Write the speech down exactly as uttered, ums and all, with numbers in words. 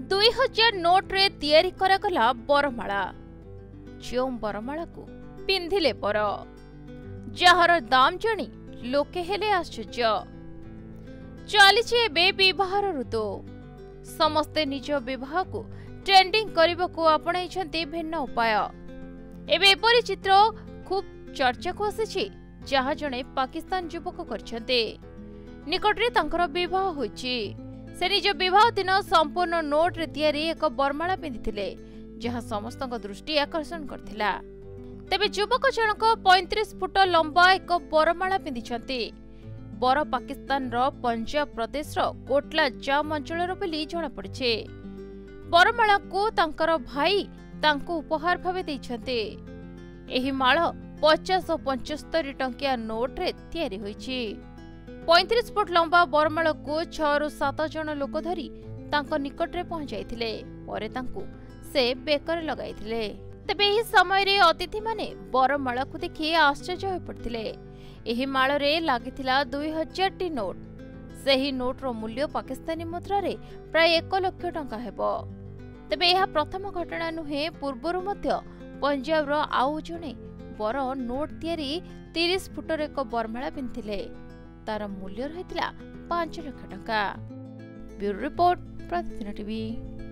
दुई हजार नोट रे तैयारी करागला बरमाला। जो बरमाला को पिंधिले पर जार दाम जानी लोके हेले आश्चर्य। चलीचे एबे विवाहर ऋतु। समस्ते निज विवाह को ट्रेंडिंग करने को आपणाई भिन्न उपाय। एबे एपरी चित्र खूब चर्चा को आसी जहाँ जड़े पाकिस्तान युवक करछन्ते। निकटरे तांकर विवाह होइछि। से निज विवाह दिन संपूर्ण नोट रे तैयारी एक बरमाला पिंधिथिले जहाँ समस्त दृष्टि आकर्षण करथिला। तेबे युवक जनक पैंतीस फुट लंबा एक बरमाला पिंधिछन्ते। बर पाकिस्तान रो पंजाब प्रदेश रो कोटला जाम अंचल बोली जना पड़िछे। बरमाला को तांकर भाई तांको उपहार भावे दैछन्ते। एही माळ पचास और पचहत्तर टंकिया नोट रे तैयारी होइछि। पैंतीस फुट लंबा बरमाला को छह रु सात जन लोक धरी तांको निकट रे पहुंचाइथिले। परे तांको से बेकर लगाइथिले। तेबे एही समय रे अतिथि माने बरमाला को देखि आश्चर्य होई पड़थिले। एही माळ रे लागिथिला दुई हजार टी नोट। सेही नोट रो मूल्य पाकिस्तानी मुद्रा रे प्राय एक लाख टंका हेबो। तेबे यह प्रथम घटना नुहे। पूर्वरु मध्य पंजाब रो आउ जणे बर नोट तैयारी तीस फुटर एक बरमाला पिंधिले। तार मूल्य रहितला पांच लाख टंका। Bureau report Pratidin TV.